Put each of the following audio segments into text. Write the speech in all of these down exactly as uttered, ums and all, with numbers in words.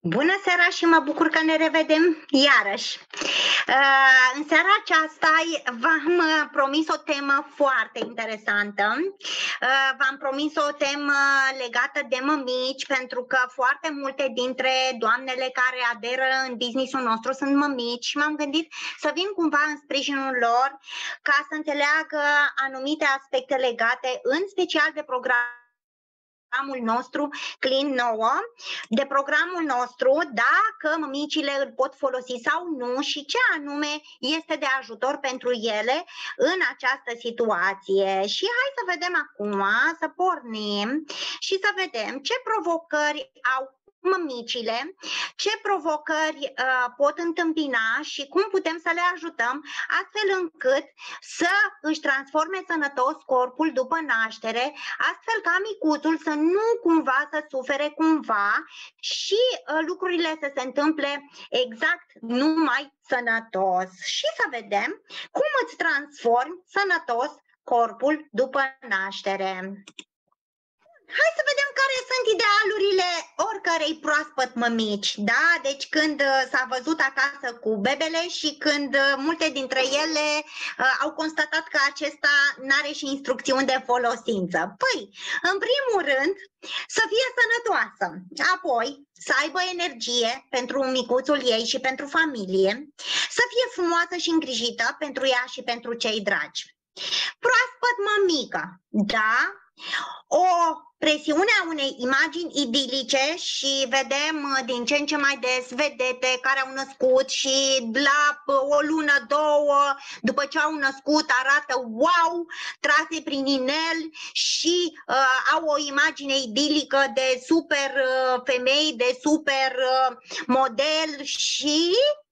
Bună seara și mă bucur că ne revedem iarăși. Uh, în seara aceasta v-am promis o temă foarte interesantă. Uh, v-am promis o temă legată de mămici, pentru că foarte multe dintre doamnele care aderă în business-ul nostru sunt mămici și m-am gândit să vin cumva în sprijinul lor ca să înțeleagă anumite aspecte legate, în special de program programul nostru Clean nouă, de programul nostru, dacă mămicile îl pot folosi sau nu și ce anume este de ajutor pentru ele în această situație. Și hai să vedem acum, să pornim și să vedem ce provocări au mămicile, ce provocări uh, pot întâmpina și cum putem să le ajutăm astfel încât să își transforme sănătos corpul după naștere, astfel ca micuțul să nu cumva să sufere cumva și uh, lucrurile să se întâmple exact numai sănătos. Și să vedem cum îți transformi sănătos corpul după naștere. Hai să vedem care sunt idealurile oricărei proaspăt mămici, da? Deci când s-a văzut acasă cu bebele și când multe dintre ele uh, au constatat că acesta n-are și instrucțiuni de folosință. Păi, în primul rând, să fie sănătoasă, apoi să aibă energie pentru micuțul ei și pentru familie, să fie frumoasă și îngrijită pentru ea și pentru cei dragi. Proaspăt mămică, da? O presiune a unei imagini idilice și vedem din ce în ce mai des vedete care au născut și la o lună, două, după ce au născut arată wow, trase prin inel și uh, au o imagine idilică de super uh, femei, de super uh, model și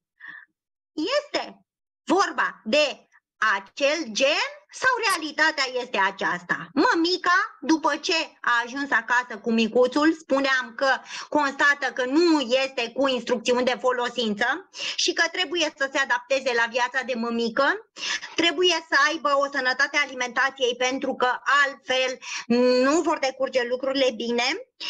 este vorba de acel gen sau realitatea este aceasta? Mămica, după ce a ajuns acasă cu micuțul, spuneam că constată că nu este cu instrucțiuni de folosință și că trebuie să se adapteze la viața de mămică, trebuie să aibă o sănătate a alimentației pentru că altfel nu vor decurge lucrurile bine.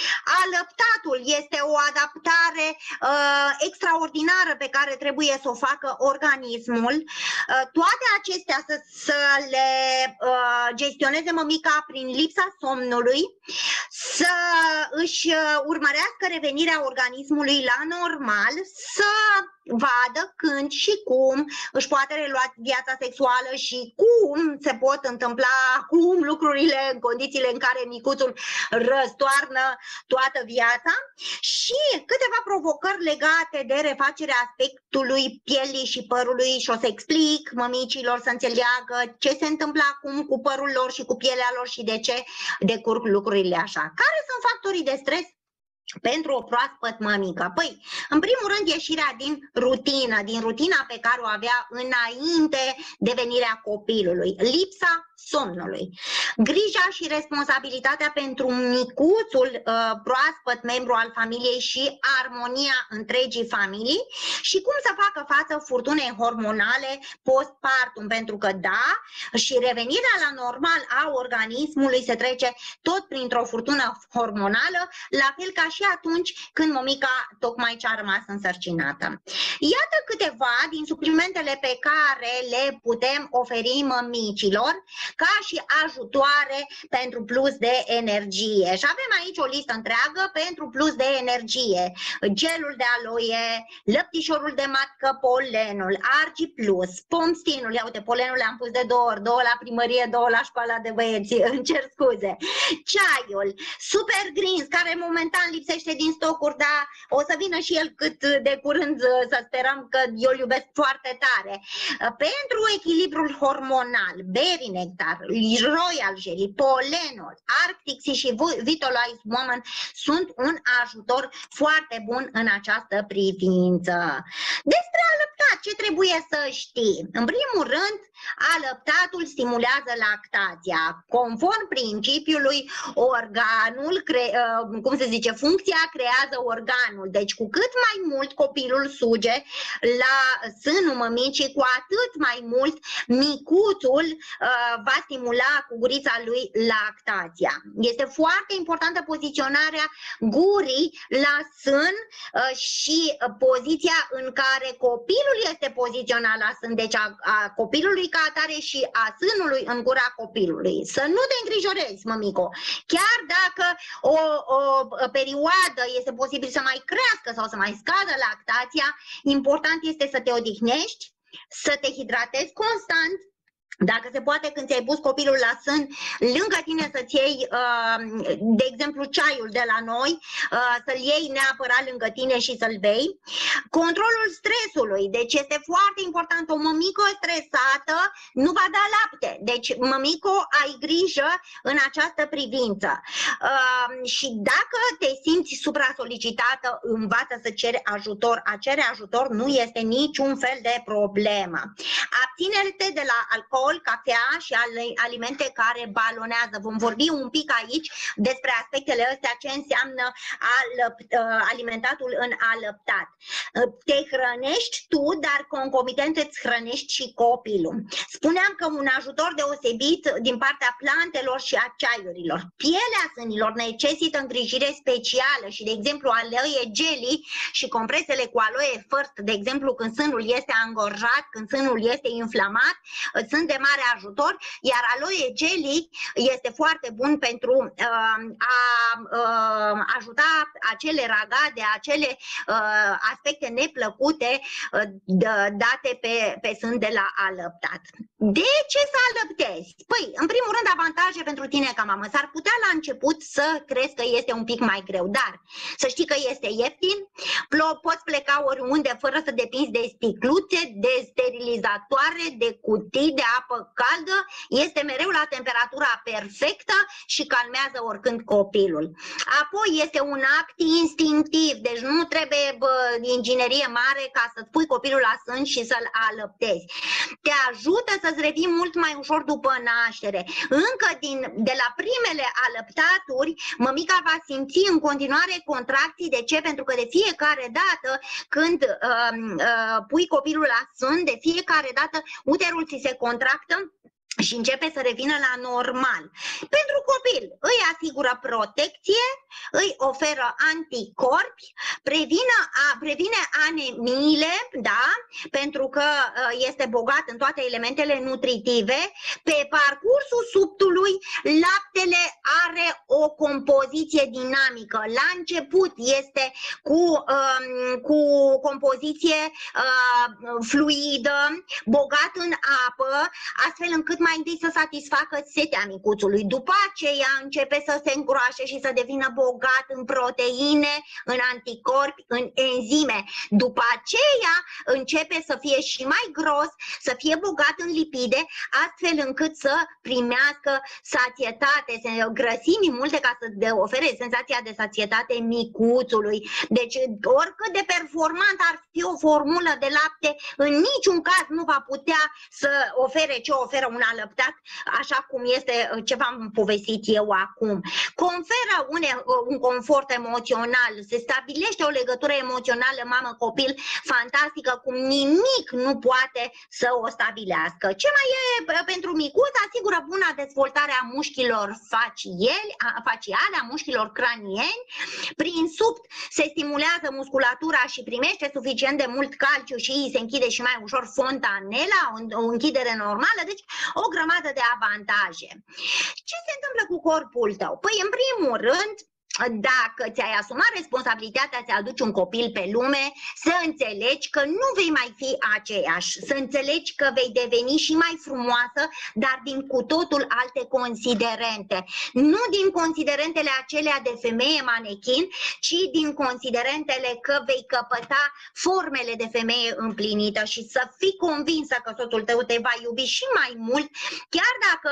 Alăptatul este o adaptare uh, extraordinară pe care trebuie să o facă organismul. Uh, toate acestea să, să le uh, gestioneze mămica prin lipsa somnului, să își urmărească revenirea organismului la normal, să vadă când și cum își poate relua viața sexuală și cum se pot întâmpla acum lucrurile în condițiile în care micuțul răstoarnă toată viața și câteva provocări legate de refacerea aspectului pielii și părului și o să explic mămicilor să înțeleagă ce se întâmplă acum cu părul lor și cu pielea lor și de ce decurg lucrurile așa. Care sunt factorii de stres pentru o proaspăt mămică? Păi, în primul rând, ieșirea din rutină, din rutina pe care o avea înainte de venirea copilului, lipsa somnului, grija și responsabilitatea pentru micuțul uh, proaspăt membru al familiei și armonia întregii familii și cum să facă față furtunei hormonale postpartum, pentru că da, și revenirea la normal a organismului se trece tot printr-o furtună hormonală, la fel ca și atunci când mămica tocmai ce a rămas însărcinată. Iată câteva din suplimentele pe care le putem oferi mămicilor ca și ajutoare pentru plus de energie. Și avem aici o listă întreagă pentru plus de energie. Gelul de aloe, lăptișorul de matcă, polenul, Argi Plus, pomstinul, ia uite, polenul le-am pus de două ori, două la primărie, două la școala de băieți, îmi cer scuze. Ceaiul, Super Greens, care momentan lipsește din stocuri, dar o să vină și el cât de curând, să sperăm, că eu îl iubesc foarte tare. Pentru echilibrul hormonal, Berry Nectar, Royal Jelly, polenul, Arctic Sea și Vitalize Woman sunt un ajutor foarte bun în această privință. Despre alăptare alăptat, ce trebuie să știi? În primul rând, alăptatul stimulează lactația. Conform principiului, organul, cre, cum se zice, funcția creează organul. Deci cu cât mai mult copilul suge la sânul mămicii, cu atât mai mult micuțul uh, va stimula cu gurița lui lactația. Este foarte importantă poziționarea gurii la sân uh, și poziția în care copilul este poziționat la sân, deci a, a copilului ca atare și a sânului în gura copilului. Să nu te îngrijorezi, mămico. Chiar dacă o, o perioadă este posibil să mai crească sau să mai scadă lactația, important este să te odihnești, să te hidratezi constant. Dacă se poate, când ți-ai pus copilul la sân, lângă tine să-ți iei, de exemplu, ceaiul de la noi, să-l iei neapărat lângă tine și să-l bei. Controlul stresului, deci este foarte important. O mămică stresată nu va da lapte, deci mămico, ai grijă în această privință. Și dacă te simți supra-solicitată, învață să ceri ajutor. A cere ajutor nu este niciun fel de problemă. Abține-te de la alcool, cafea și alimente care balonează. Vom vorbi un pic aici despre aspectele astea, ce înseamnă alimentatul în alăptat. Te hrănești tu, dar concomitent îți hrănești și copilul. Spuneam că un ajutor deosebit din partea plantelor și a ceaiurilor. Pielea sânilor necesită îngrijire specială și, de exemplu, aloe jelly și compresele cu aloe first, de exemplu, când sânul este angorjat, când sânul este inflamat, sunt de mare ajutor, iar aloe jelly este foarte bun pentru uh, a uh, ajuta acele ragade, acele uh, aspecte neplăcute uh, date pe, pe sân de la alăptat. De ce să alăptezi? Păi, în primul rând, avantaje pentru tine ca mamă. S-ar putea la început să crezi că este un pic mai greu, dar să știi că este ieftin, poți pleca oriunde fără să depinzi de sticluțe, de sterilizatoare, de cutii, de apă caldă, este mereu la temperatura perfectă și calmează oricând copilul. Apoi este un act instinctiv, deci nu trebuie bă, inginerie mare ca să-ți pui copilul la sân și să-l alăptezi. Te ajută să-ți revii mult mai ușor după naștere. Încă din, de la primele alăptaturi, mămica va simți în continuare contracții. De ce? Pentru că de fiecare dată când uh, uh, pui copilul la sân, de fiecare dată uterul ți se contractă și începe să revină la normal. Pentru copil îi asigură protecție, îi oferă anticorpi, previne, a, previne anemiile, da? Pentru că este bogat în toate elementele nutritive. Pe parcursul subtului, laptele are o compoziție dinamică. La început este cu, um, cu compoziție uh, fluidă, bogat în apă, astfel încât mai întâi să satisfacă setea micuțului. După aceea începe să se îngroașe și să devină bogat în proteine, în anticorpi, în enzime. După aceea începe să fie și mai gros, să fie bogat în lipide, astfel încât să primească sațietate, grăsimi multe ca să ofere senzația de sațietate micuțului. Deci oricât de performant ar fi o formulă de lapte, în niciun caz nu va putea să ofere ce oferă un alăptat, așa cum este ce v-am povestit eu acum. Conferă une, un confort emoțional, se stabilește o legătură emoțională mamă-copil fantastică, cum nimic nu poate să o stabilească. Ce mai e pentru micuț? Asigură buna dezvoltare a mușchilor faciale, a mușchilor cranieni. Prin subt se stimulează musculatura și primește suficient de mult calciu și se închide și mai ușor fontanela, o închidere normală, deci o grămadă de avantaje. Ce se întâmplă cu corpul tău? Păi, în primul rând, dacă ți-ai asumat responsabilitatea să aduci un copil pe lume, să înțelegi că nu vei mai fi aceeași, să înțelegi că vei deveni și mai frumoasă, dar din cu totul alte considerente. Nu din considerentele acelea de femeie manechin, ci din considerentele că vei căpăta formele de femeie împlinită și să fii convinsă că soțul tău te va iubi și mai mult, chiar dacă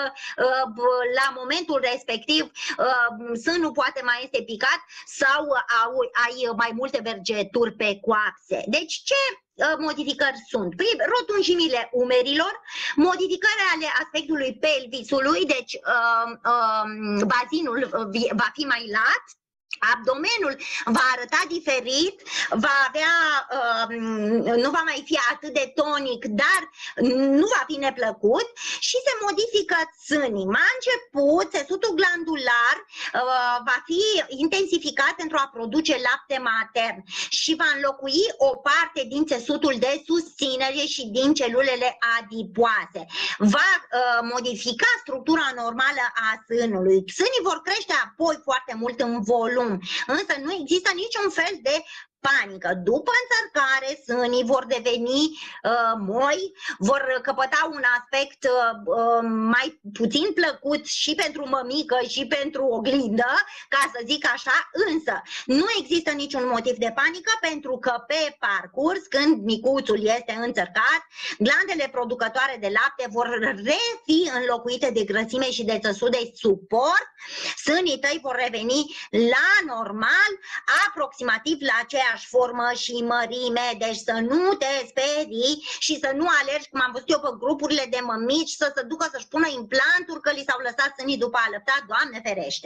la momentul respectiv sânul poate mai este picat sau ai mai multe vergeturi pe coapse. Deci ce modificări sunt? Păi, rotunjimile umerilor, modificări ale aspectului pelvisului, deci uh, uh, bazinul va fi mai lat, abdomenul va arăta diferit, va avea, uh, nu va mai fi atât de tonic, dar nu va fi neplăcut și se modifică sânii. La început, țesutul glandular uh, va fi intensificat pentru a produce lapte matern și va înlocui o parte din țesutul de susținere și din celulele adipoase. Va uh, modifica structura normală a sânului. Sânii vor crește apoi foarte mult în volum. Însă nu există niciun fel de panică. După înțărcare, sânii vor deveni uh, moi, vor căpăta un aspect uh, mai puțin plăcut și pentru mămică și pentru oglindă, ca să zic așa, însă nu există niciun motiv de panică pentru că pe parcurs, când micuțul este înțărcat, glandele producătoare de lapte vor refi înlocuite de grăsime și de țăsut de suport, sânii tăi vor reveni la normal, aproximativ la aceea formă și mărime, deci să nu te sperii și să nu alergi, cum am văzut eu pe grupurile de mămici, să se ducă să-și pună implanturi că li s-au lăsat sânii după alăptat, Doamne ferește.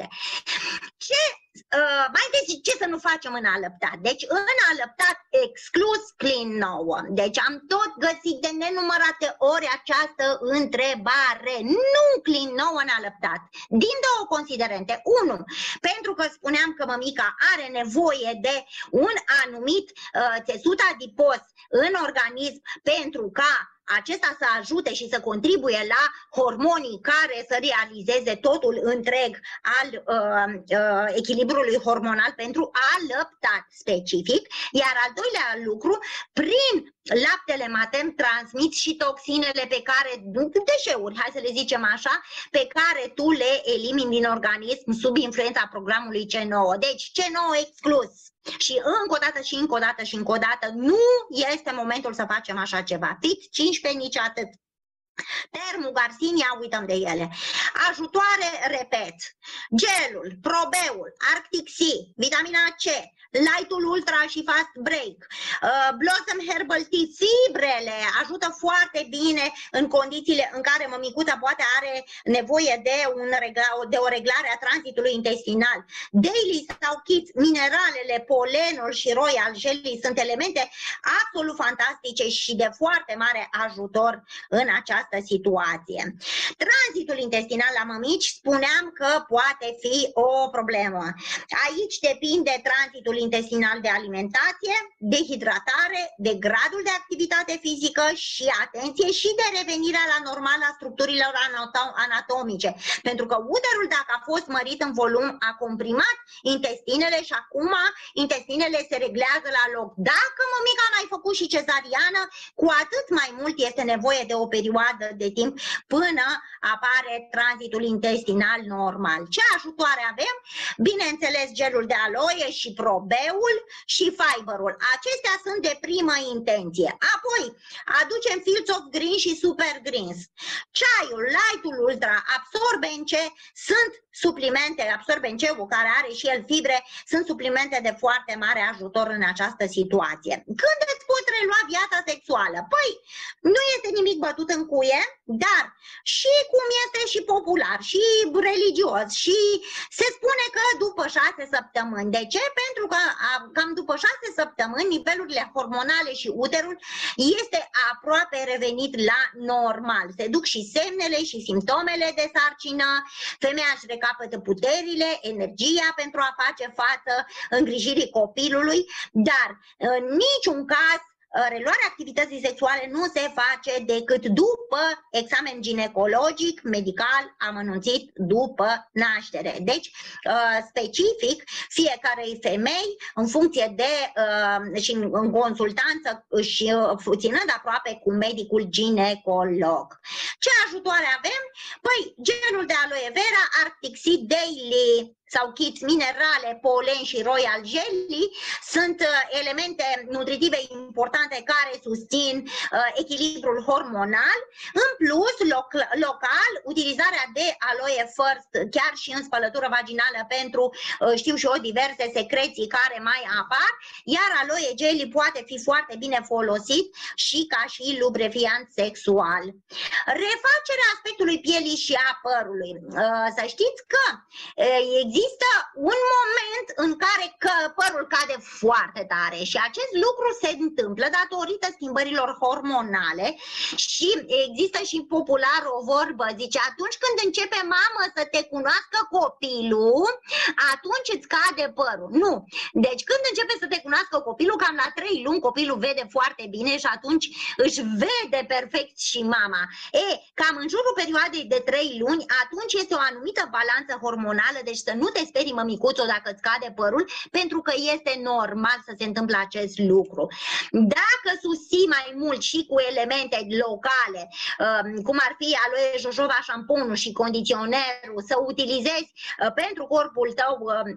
Ce, uh, mai întâi, ce să nu facem în alăptat? Deci în alăptat exclus Clean nouă. Deci am tot găsit de nenumărate ori această întrebare. Nu Clean nouă în alăptat. Din două considerente. Unu, pentru că spuneam că mămica are nevoie de un anumit uh, țesut adipos în organism pentru ca acesta să ajute și să contribuie la hormonii care să realizeze totul întreg al uh, uh, echilibrului hormonal pentru alăptat specific, iar al doilea lucru, prin laptele matern transmit și toxinele pe care, deșeuri, hai să le zicem așa, pe care tu le elimini din organism sub influența programului C nouă. Deci C nouă exclus. Și încă o dată și încă o dată și încă o dată, nu este momentul să facem așa ceva. Fit cincisprezece, nici atât. Termu, Garcinia, uităm de ele. Ajutoare, repet, gelul, probeul, Arctic Sea, vitamina C, Lightul Ultra și Fast Break, uh, Blossom Herbal Tea, fibrele ajută foarte bine în condițiile în care mămicuța poate are nevoie de, un regla, de o reglare a tranzitului intestinal. Daily sau Kids, mineralele, polenul și royal jelly sunt elemente absolut fantastice și de foarte mare ajutor în această situație. Tranzitul intestinal la mămici, spuneam că poate fi o problemă. Aici depinde tranzitul intestinal de alimentație, de hidratare, de gradul de activitate fizică și, atenție, și de revenirea la normal a structurilor anatomice. Pentru că uterul, dacă a fost mărit în volum, a comprimat intestinele și acum intestinele se reglează la loc. Dacă mămica a mai făcut și cezariană, cu atât mai mult este nevoie de o perioadă de timp până apare tranzitul intestinal normal. Ce ajutoare avem? Bineînțeles, gelul de aloe și probeul și fiberul. Acestea sunt de primă intenție. Apoi, aducem Fields of Green și Super Greens. Ceaiul, Lightul Ultra, absorbence, sunt suplimente, absorbenceul care are și el fibre, sunt suplimente de foarte mare ajutor în această situație. Când îți poți relua viața sexuală? Păi, nu este nimic bătut în cuie, dar și cum este și popular, și religios, și se spune că după șase săptămâni. De ce? Pentru că cam după șase săptămâni nivelurile hormonale și uterul este aproape revenit la normal. Se duc și semnele și simptomele de sarcină, femeia își recapătă puterile, energia pentru a face față îngrijirii copilului, dar în niciun caz reluarea activității sexuale nu se face decât după examen ginecologic, medical, amănunțit după naștere. Deci, specific, fiecarei femei, în funcție de și în consultanță și ținând aproape cu medicul ginecolog. Ce ajutoare avem? Păi, gelul de aloe vera, Arctic Sea Daily sau kits minerale, polen și royal jelly sunt elemente nutritive importante care susțin uh, echilibrul hormonal. În plus, loc, local, utilizarea de aloe first chiar și în spălătură vaginală pentru, uh, știu și eu, diverse secreții care mai apar, iar aloe jelly poate fi foarte bine folosit și ca și lubrifiant sexual. Refacerea aspectului pielii și a părului. Uh, să știți că uh, există un moment în care că părul cade foarte tare și acest lucru se întâmplă datorită schimbărilor hormonale și există și popular o vorbă, zice, atunci când începe mamă să te cunoască copilul, atunci îți cade părul. Nu. Deci când începe să te cunoască copilul, cam la trei luni copilul vede foarte bine și atunci își vede perfect și mama. E, cam în jurul perioadei de trei luni, atunci este o anumită balanță hormonală, deci să nu te sperii, mămicuțo, dacă îți cade părul, pentru că este normal să se întâmple acest lucru. Dacă susții mai mult și cu elemente locale, cum ar fi aloe jojoba, șamponul și condiționerul, să utilizezi pentru corpul tău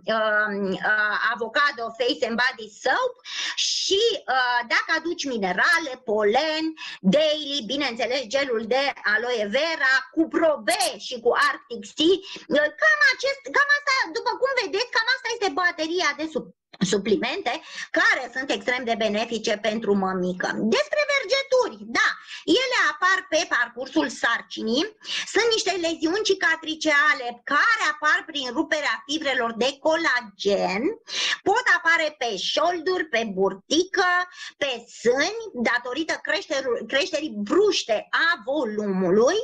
avocado face and body soap și dacă aduci minerale, polen, daily, bineînțeles gelul de aloe vera cu probe și cu Arctic Sea, cam, acest, cam asta, după cum vedeți, cam asta este bateria de sub suplimente care sunt extrem de benefice pentru mămică. Despre vergeturi, da, ele apar pe parcursul sarcinii, sunt niște leziuni cicatriciale care apar prin ruperea fibrelor de colagen, pot apare pe șolduri, pe burtică, pe sâni, datorită creșterii bruște a volumului,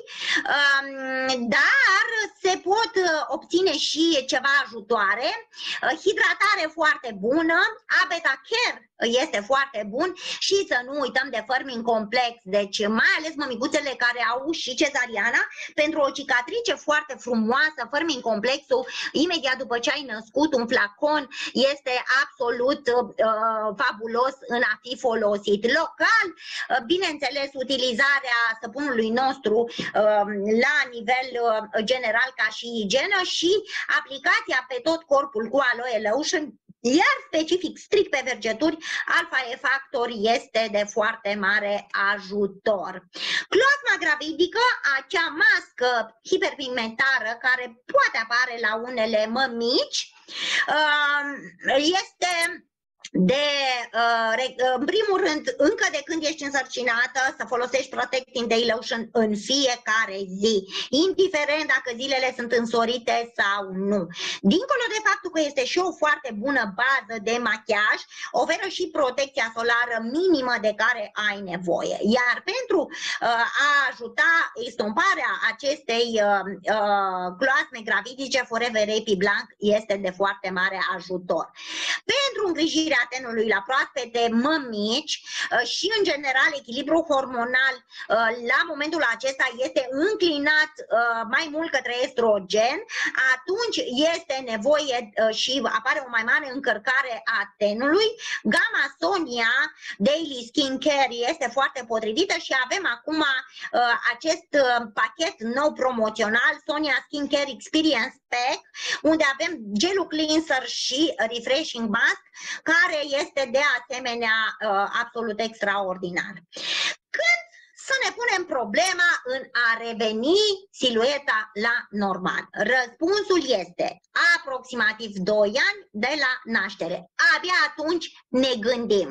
dar se pot obține și ceva ajutoare, hidratare foarte bună, Abetacare este foarte bun și să nu uităm de Firming Complex, deci mai ales mămicuțele care au și cezariana, pentru o cicatrice foarte frumoasă, Firming Complexul, imediat după ce ai născut, un flacon este absolut uh, fabulos în a fi folosit. Local, uh, bineînțeles, utilizarea săpunului nostru uh, la nivel uh, general ca și igienă și aplicația pe tot corpul cu aloe lotion, iar specific strict pe vergeturi, Alpha E Factor este de foarte mare ajutor. Cloasma gravidică, acea mască hiperpigmentară care poate apare la unele mămici, este de, în primul rând, încă de când ești însărcinată, să folosești Protecting Day Lotion în fiecare zi, indiferent dacă zilele sunt însorite sau nu. Dincolo de faptul că este și o foarte bună bază de machiaj, oferă și protecția solară minimă de care ai nevoie. Iar pentru a ajuta estomparea acestei cloasme gravidice, Forever Epi Blanc este de foarte mare ajutor. Pentru îngrijirea tenului la proaspete mămici și în general echilibrul hormonal la momentul acesta este înclinat mai mult către estrogen, atunci este nevoie și apare o mai mare încărcare a tenului. Gama Sonia Daily Skin Care este foarte potrivită și avem acum acest pachet nou promoțional, Sonia Skin Care Experience Pack, unde avem gelul cleanser și refreshing mask, care este de asemenea uh, absolut extraordinar. Când să ne punem problema în a reveni silueta la normal? Răspunsul este aproximativ doi ani de la naștere. Abia atunci ne gândim.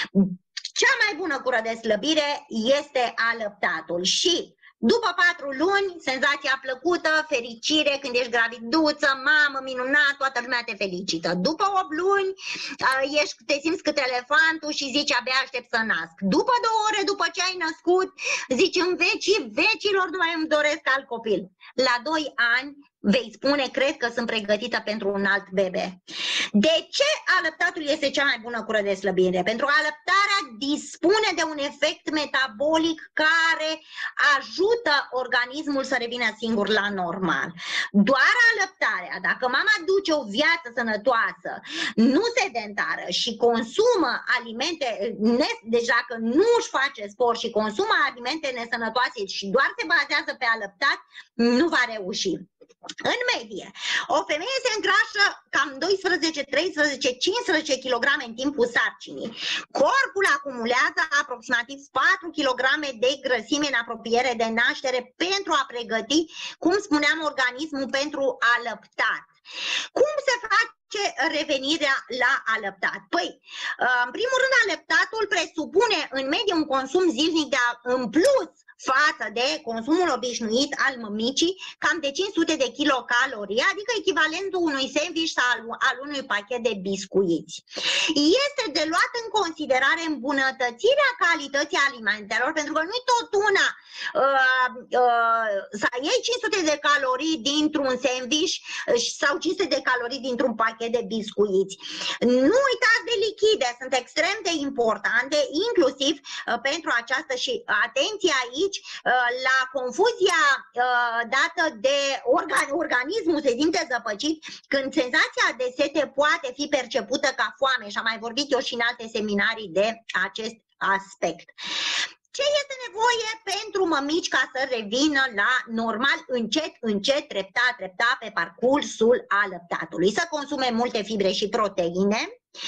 Cea mai bună cură de slăbire este alăptatul și după patru luni, senzația plăcută, fericire când ești graviduță, mamă, minunat, toată lumea te felicită. După opt luni, ești, te simți cât elefantul și zici abia aștept să nasc. După două ore după ce ai născut, zici în vecii vecilor nu mai îmi doresc alt copil. La doi ani vei spune, cred că sunt pregătită pentru un alt bebe. De ce alăptatul este cea mai bună cură de slăbire? Pentru că alăptarea dispune de un efect metabolic care ajută organismul să revină singur la normal. Doar alăptarea, dacă mama duce o viață sănătoasă, nu sedentară și consumă alimente, deci dacă nu își face sport și consumă alimente nesănătoase și doar se bazează pe alăptat, nu va reuși. În medie, o femeie se îngrașă cam doisprezece, treisprezece, cincisprezece kilograme în timpul sarcinii. Corpul acumulează aproximativ patru kilograme de grăsime în apropiere de naștere pentru a pregăti, cum spuneam, organismul pentru alăptat. Cum se face revenirea la alăptat? Păi, în primul rând, alăptatul presupune în medie un consum zilnic de, în plus față de consumul obișnuit al mămicii, cam de cinci sute de kilocalorii, adică echivalentul unui sandwich sau al, al unui pachet de biscuiți. Este de luat în considerare îmbunătățirea calității alimentelor, pentru că nu-i tot una uh, uh, să iei cinci sute de calorii dintr-un sandwich sau cinci sute de calorii dintr-un pachet de biscuiți. Nu uitați de lichide, sunt extrem de importante, inclusiv uh, pentru aceasta și atenție aici, la confuzia dată de organ, organismul se simte zăpăcit când senzația de sete poate fi percepută ca foame și am mai vorbit eu și în alte seminarii de acest aspect. Ce este nevoie pentru mămici ca să revină la normal, încet, încet, treptat, treptat pe parcursul alăptatului? Să consume multe fibre și proteine,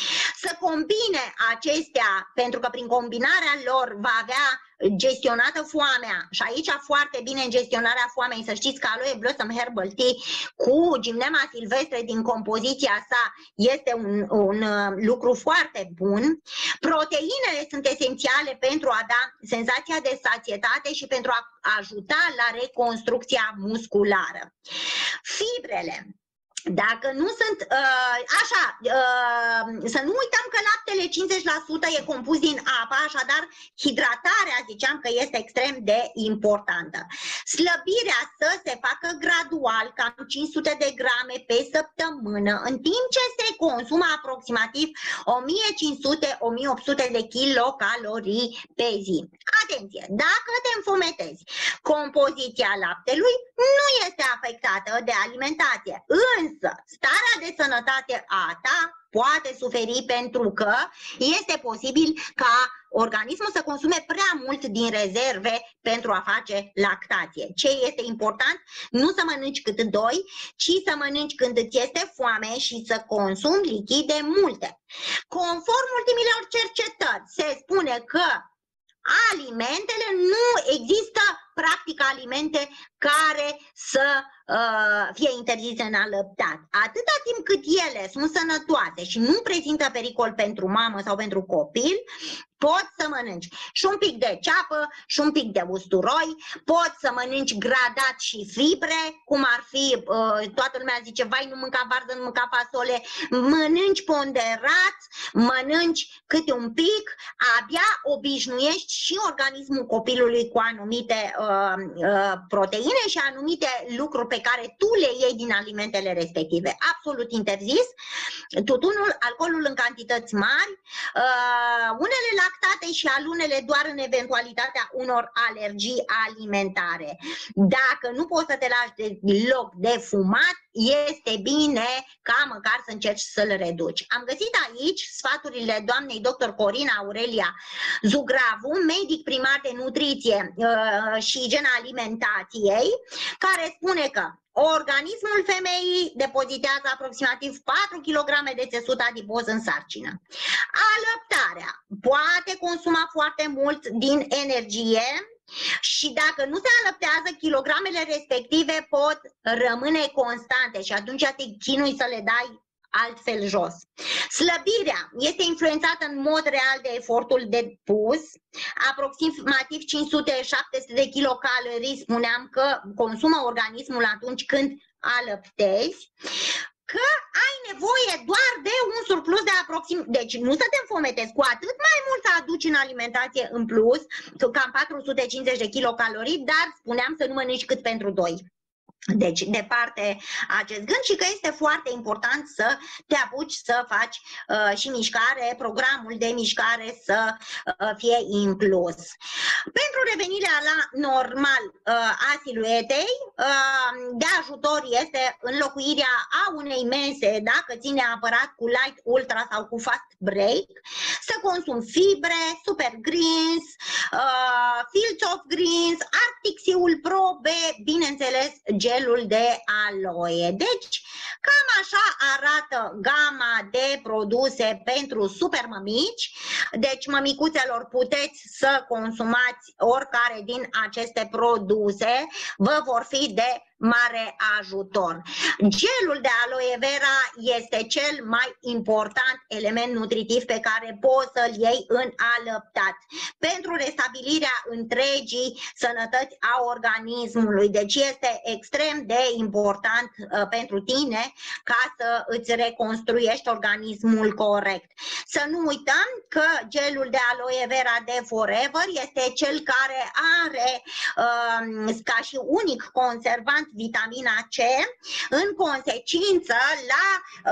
să combine acestea, pentru că prin combinarea lor va avea gestionată foamea, și aici foarte bine în gestionarea foamei, să știți că Aloe Blossom Herbal Tea cu Gymnema silvestre din compoziția sa este un, un lucru foarte bun. Proteinele sunt esențiale pentru a da senzația de sațietate și pentru a ajuta la reconstrucția musculară. Fibrele. Dacă nu sunt, uh, așa, uh, să nu uităm că laptele cincizeci la sută e compus din apă, așadar hidratarea ziceam că este extrem de importantă. Slăbirea să se facă gradual, cam cinci sute de grame pe săptămână, în timp ce se consumă aproximativ o mie cinci sute - o mie opt sute de kilocalorii pe zi. Atenție, dacă te înfometezi, compoziția laptelui nu este afectată de alimentație, însă starea de sănătate a ta poate suferi pentru că este posibil ca organismul să consume prea mult din rezerve pentru a face lactație. Ce este important? Nu să mănânci cât doi, ci să mănânci când îți este foame și să consumi lichide multe. Conform ultimilor cercetări, se spune că alimentele, nu există practic alimente care să uh, fie interzise în alăptat. Atâta timp cât ele sunt sănătoase și nu prezintă pericol pentru mamă sau pentru copil, poți să mănânci și un pic de ceapă și un pic de usturoi, poți să mănânci gradat și fibre, cum ar fi, uh, toată lumea zice, vai, nu mânca varză, nu mânca fasole, mănânci ponderat, mănânci câte un pic, abia obișnuiești și organismul copilului cu anumite uh, uh, proteine și anumite lucruri pe care tu le iei din alimentele respective. Absolut interzis. Tutunul, alcoolul în cantități mari, uh, unele lactate și alunele doar în eventualitatea unor alergii alimentare. Dacă nu poți să te lași deloc de fumat, este bine ca măcar să încerci să-l reduci. Am găsit aici sfaturile doamnei doctor Corina Aurelia Zugravu, medic primar de nutriție uh, și igiena alimentației, care spune că organismul femeii depozitează aproximativ patru kilograme de țesut adipos în sarcină. Alăptarea poate consuma foarte mult din energie și dacă nu se alăptează, kilogramele respective pot rămâne constante și atunci te chinui să le dai altfel jos. Slăbirea este influențată în mod real de efortul depus, aproximativ cinci sute - șapte sute de kilocalorii, spuneam că consumă organismul atunci când alăptezi, că ai nevoie doar de un surplus de aproxim, deci nu să te înfometezi, cu atât mai mult să aduci în alimentație în plus, cam patru sute cincizeci de kilocalorii, dar spuneam să nu mănânci cât pentru doi. Deci, departe acest gând și că este foarte important să te apuci să faci uh, și mișcare, programul de mișcare să uh, fie inclus. Pentru revenirea la normal uh, a siluetei, uh, de ajutor este înlocuirea a unei mese, dacă ține aparat cu light ultra sau cu fast break, să consumi fibre, super greens, uh, Fields of Greens, Arctic Sea-ul Pro B, bineînțeles gelul de aloe. Deci cam așa arată gama de produse pentru super mămici. Deci mămicuțelor, puteți să consumați oricare din aceste produse, vă vor fi de mare ajutor. Gelul de aloe vera este cel mai important element nutritiv pe care poți să-l iei în alăptat pentru restabilirea întregii sănătăți a organismului. Deci este extrem de important uh, pentru tine ca să îți reconstruiești organismul corect. Să nu uităm că gelul de aloe vera de Forever este cel care are uh, ca și unic conservant vitamina C. În consecință, la,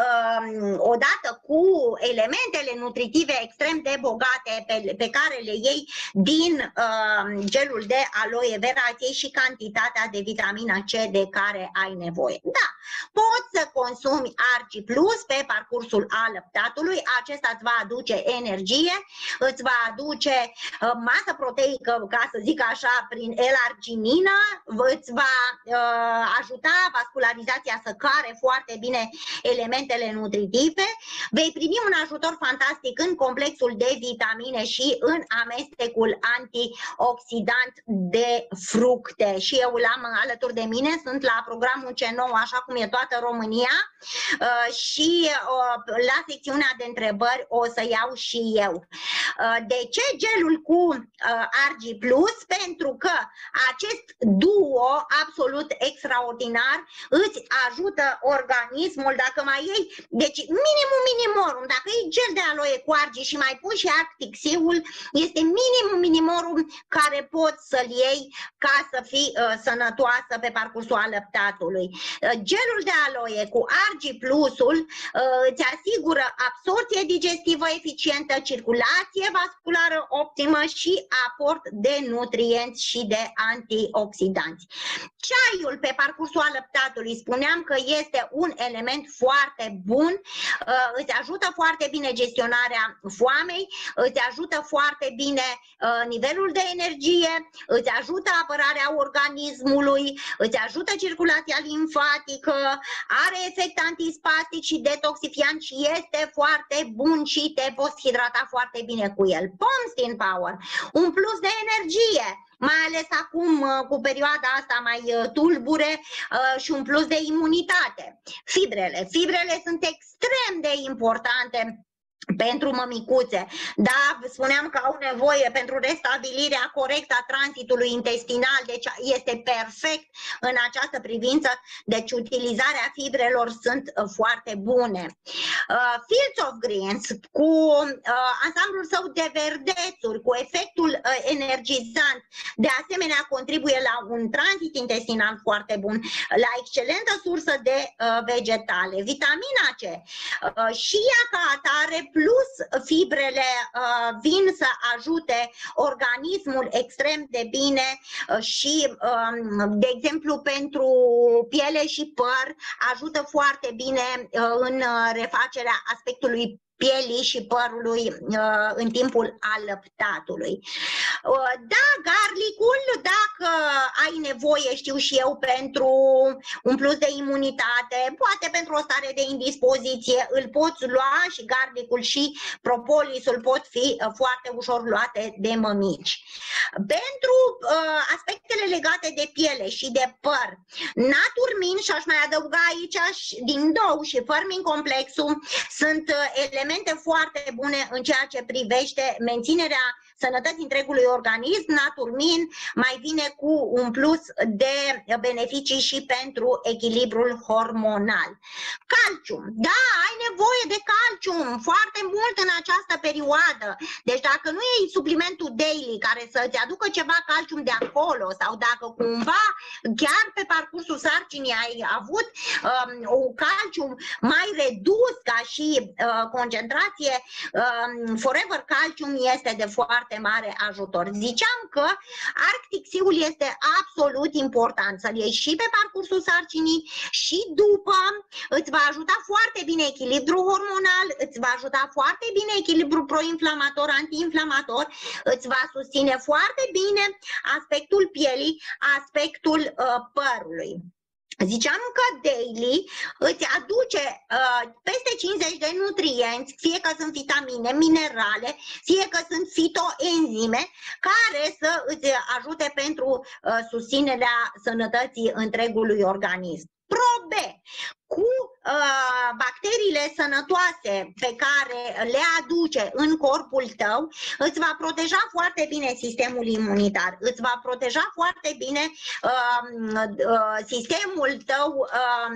uh, odată cu elementele nutritive extrem de bogate pe, pe care le iei din uh, gelul de aloe vera, iei și cantitatea de vitamina C de care ai nevoie. Da, poți să consumi Argi Plus pe parcursul alăptatului, acesta îți va aduce energie, îți va aduce uh, masă proteică, ca să zic așa, prin L-arginină, îți va uh, ajuta vascularizația să care foarte bine elementele nutritive, vei primi un ajutor fantastic în complexul de vitamine și în amestecul antioxidant de fructe. Și eu l-am alături de mine, sunt la programul C nouă, așa cum e toată România, uh, și uh, la secțiunea de întrebări o să iau și eu. Uh, de ce gelul cu uh, Argi Plus? Pentru că acest duo absolut extraordinar îți ajută organismul. Dacă mai iei, deci minimum minimorum, dacă iei gel de aloe cu argi și mai pui și Arctic Sea-ul, este minimum minimorum care poți să-l iei ca să fii uh, sănătoasă pe parcursul alăptatului. Uh, gelul de aloe cu Argi Plusul uh, îți asigură absorție digestivă eficientă, circulație vasculară optimă și aport de nutrienți și de antioxidanți. Ceaiul pe parcursul alăptatului, spuneam că este un element foarte bun, îți ajută foarte bine gestionarea foamei, îți ajută foarte bine nivelul de energie, îți ajută apărarea organismului, îți ajută circulația limfatică, are efect antispastic și detoxifiant și este foarte bun și te poți hidrata foarte bine cu el. Pom Skin Power, un plus de energie, mai ales acum cu perioada asta mai tulbure, și un plus de imunitate. Fibrele. Fibrele sunt extrem de importante pentru mămicuțe, da, spuneam că au nevoie pentru restabilirea corectă a tranzitului intestinal, deci este perfect în această privință, deci utilizarea fibrelor sunt foarte bune. Uh, Fields of Greens, cu uh, ansamblul său de verdețuri, cu efectul uh, energizant, de asemenea contribuie la un tranzit intestinal foarte bun, la excelentă sursă de uh, vegetale. Vitamina C, uh, și ea ca atare, plus fibrele uh, vin să ajute organismul extrem de bine uh, și, um, de exemplu, pentru piele și păr, ajută foarte bine uh, în refacerea aspectului pielii și părului uh, în timpul alăptatului. Uh, da, garlicul, dacă ai nevoie, știu și eu, pentru un plus de imunitate, poate pentru o stare de indispoziție, îl poți lua, și garlicul și propolisul pot fi uh, foarte ușor luate de mămici. Pentru uh, aspectele legate de piele și de păr, Naturmin, și aș mai adăuga aici din nou și Firming Complexul, sunt uh, elemente elemente foarte bune în ceea ce privește menținerea sănătății întregului organism. Naturmin mai vine cu un plus de beneficii și pentru echilibrul hormonal. Calcium. Da, ai nevoie de calcium foarte mult în această perioadă. Deci dacă nu iei suplimentul daily care să-ți aducă ceva calcium de acolo, sau dacă cumva chiar pe parcursul sarcinii ai avut um, un calcium mai redus ca și uh, concentrație, um, Forever Calcium este de foarte foarte mare ajutor. Ziceam că Arctic-Sea-ul este absolut important să-l iei și pe parcursul sarcinii și după. Îți va ajuta foarte bine echilibrul hormonal, îți va ajuta foarte bine echilibrul proinflamator, antiinflamator, îți va susține foarte bine aspectul pielii, aspectul uh, părului. Ziceam că daily îți aduce uh, peste cincizeci de nutrienți, fie că sunt vitamine, minerale, fie că sunt fitoenzime, care să îți ajute pentru uh, susținerea sănătății întregului organism. Probe cu uh, bacteriile sănătoase pe care le aduce în corpul tău, îți va proteja foarte bine sistemul imunitar, îți va proteja foarte bine uh, uh, sistemul tău uh,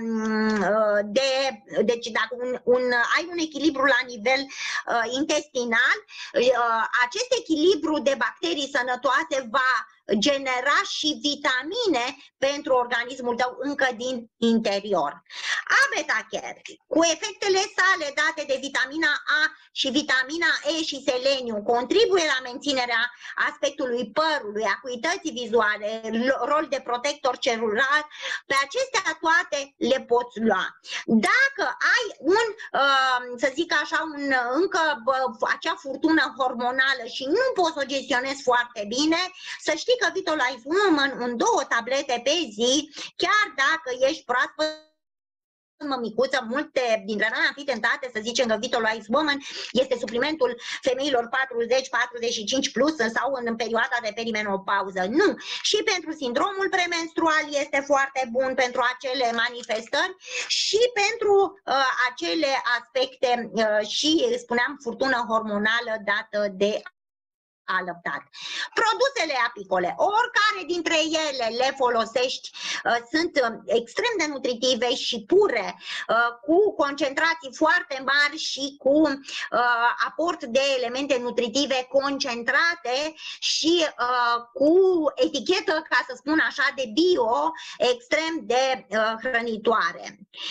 de, deci dacă un, un, ai un echilibru la nivel uh, intestinal, uh, acest echilibru de bacterii sănătoase va genera și vitamine pentru organismul tău încă din interior. Abetacare, cu efectele sale date de vitamina A și vitamina E și seleniu, contribuie la menținerea aspectului părului, acuității vizuale, rol de protector celular. Pe acestea toate le poți lua. Dacă ai un, să zic așa, un, încă acea furtună hormonală și nu poți să o gestionezi foarte bine, să știi că Vitalize Woman în două tablete pe zi, chiar dacă ești proaspăt mămicuță, multe dintre noi am fi tentate să zicem că Vitalize Woman este suplimentul femeilor patruzeci patruzeci și cinci plus sau în perioada de perimenopauză. Nu! Și pentru sindromul premenstrual este foarte bun, pentru acele manifestări și pentru uh, acele aspecte uh, și, spuneam, furtună hormonală dată de alăptat. Produsele apicole, oricare dintre ele le folosești, uh, sunt uh, extrem de nutritive și pure, uh, cu concentrații foarte mari și cu uh, aport de elemente nutritive concentrate și uh, cu etichetă, ca să spun așa, de bio, extrem de uh, hrănitoare.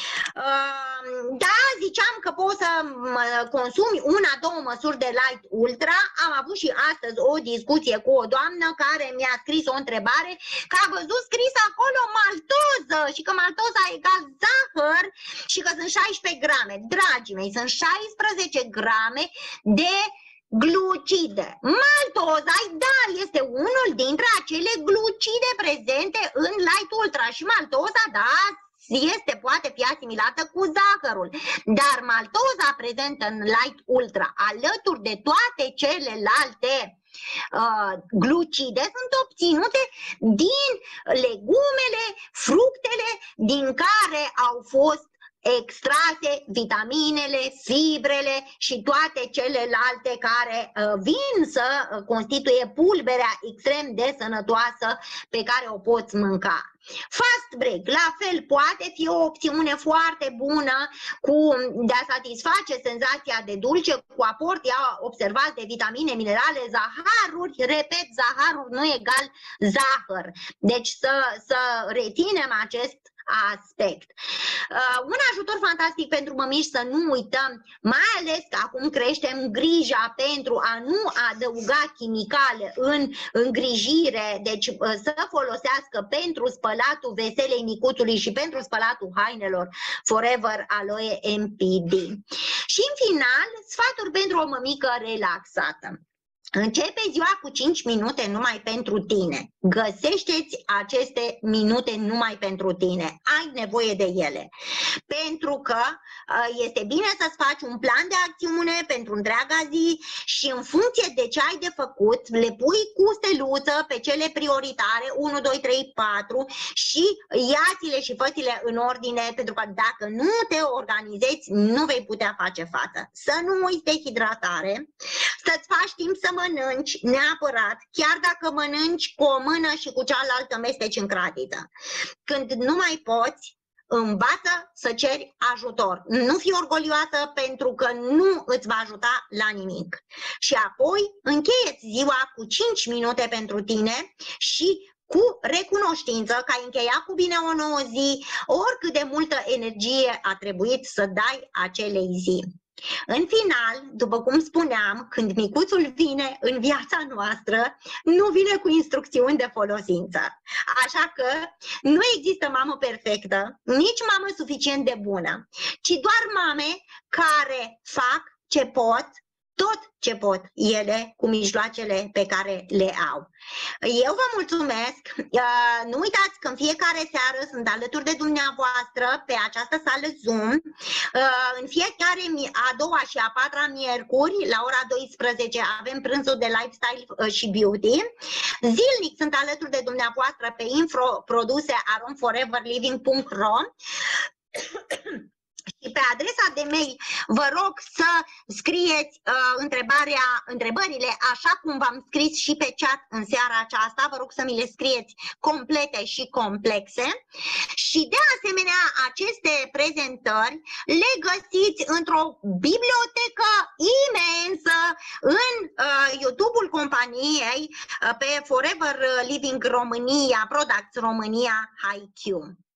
Uh, da, ziceam că poți să consumi una, două măsuri de Light Ultra. Am avut și astăzi o discuție cu o doamnă care mi-a scris o întrebare, că a văzut scris acolo maltoză și că maltoza egal zahăr și că sunt șaisprezece grame. Dragii mei, sunt șaisprezece grame de glucide. Maltoza, da, este unul dintre acele glucide prezente în Light Ultra și maltoza, da, este, poate fi asimilată cu zahărul, dar maltoza prezentă în Light Ultra, alături de toate celelalte uh, glucide, sunt obținute din legumele, fructele din care au fost extrase vitaminele, fibrele și toate celelalte care uh, vin să constituie pulberea extrem de sănătoasă pe care o poți mânca. Fast break, la fel, poate fi o opțiune foarte bună cu, de a satisface senzația de dulce cu aport, ia observat, de vitamine, minerale, zaharuri, repet, zaharul nu egal zahăr. Deci să, să reținem acest aspect. Uh, un ajutor fantastic pentru mămici, să nu uităm, mai ales că acum creștem grija pentru a nu adăuga chimicale în îngrijire, deci uh, să folosească pentru spălatul veselei micuțului și pentru spălatul hainelor Forever Aloe M P D. Și în final, sfaturi pentru o mămică relaxată. Începe ziua cu cinci minute numai pentru tine. Găsește-ți aceste minute numai pentru tine. Ai nevoie de ele. Pentru că este bine să-ți faci un plan de acțiune pentru întreaga zi și în funcție de ce ai de făcut, le pui cu steluță pe cele prioritare, unu, doi, trei, patru și ia-ți-le și fă-ți-le în ordine, pentru că dacă nu te organizezi, nu vei putea face față. Să nu uiți de hidratare, să-ți faci timp să mănânci neapărat, chiar dacă mănânci cu o mână și cu cealaltă mesteci în cratiță. Când nu mai poți, învață să ceri ajutor. Nu fi orgolioasă, pentru că nu îți va ajuta la nimic. Și apoi încheie-ți ziua cu cinci minute pentru tine și cu recunoștință că ai încheiat cu bine o nouă zi, oricât de multă energie a trebuit să dai acelei zi. În final, după cum spuneam, când micuțul vine în viața noastră, nu vine cu instrucțiuni de folosință. Așa că nu există mamă perfectă, nici mamă suficient de bună, ci doar mame care fac ce pot, tot ce pot ele cu mijloacele pe care le au. Eu vă mulțumesc, nu uitați că în fiecare seară sunt alături de dumneavoastră pe această sală Zoom, în fiecare a doua și a patra miercuri la ora douăsprezece avem prânzul de lifestyle și beauty. Zilnic sunt alături de dumneavoastră pe infoproduse arond forever living punct ro. Și pe adresa de mail vă rog să scrieți uh, întrebarea, întrebările așa cum v-am scris și pe chat în seara aceasta. Vă rog să mi le scrieți complete și complexe. Și de asemenea, aceste prezentări le găsiți într-o bibliotecă imensă în uh, YouTube-ul companiei uh, pe Forever Living România, Products România I Q.